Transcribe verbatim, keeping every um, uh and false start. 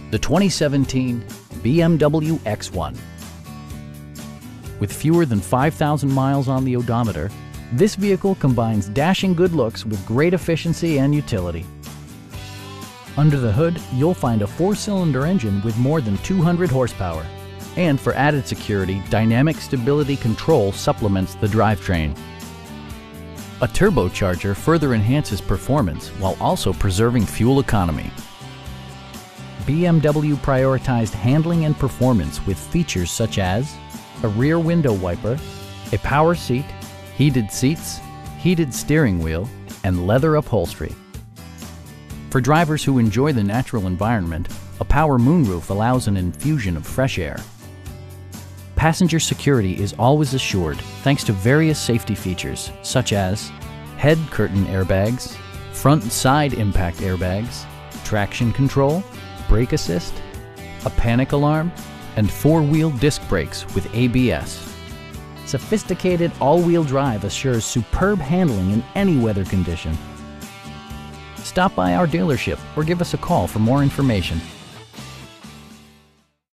the twenty seventeen B M W X one. With fewer than five thousand miles on the odometer, this vehicle combines dashing good looks with great efficiency and utility. Under the hood, you'll find a four-cylinder engine with more than two hundred horsepower. And for added security, dynamic stability control supplements the drivetrain. A turbocharger further enhances performance while also preserving fuel economy. B M W prioritized handling and performance with features such as a rear window wiper, a power seat, heated seats, heated steering wheel, and leather upholstery. For drivers who enjoy the natural environment, a power moonroof allows an infusion of fresh air. Passenger security is always assured thanks to various safety features such as head curtain airbags, front and side impact airbags, traction control, brake assist, a panic alarm, and four-wheel disc brakes with A B S. Sophisticated all-wheel drive assures superb handling in any weather condition. Stop by our dealership or give us a call for more information.